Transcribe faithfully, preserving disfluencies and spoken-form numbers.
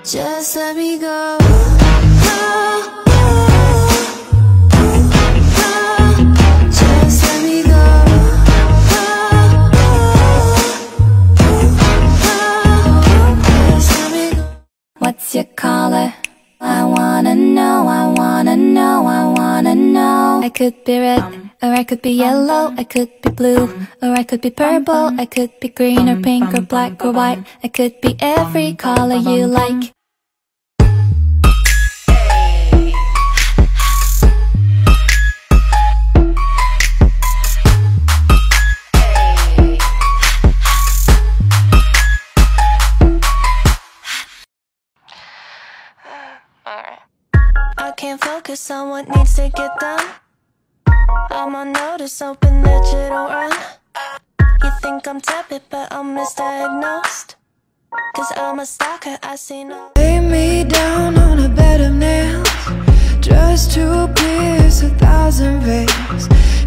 Just let me go. Just let me go. Just let me go. What's your color? I wanna know, I wanna know, I wanna know. I could be red, or I could be yellow, I could be blue, or I could be purple, I could be green or pink or black or white. I could be every color you like. I can't focus on what needs to get done. I'm on notice, hoping that you don't run. You think I'm tepid, but I'm misdiagnosed. Cause I'm a stalker, I see no. Lay me down on a bed of nails, just to pierce a thousand veins.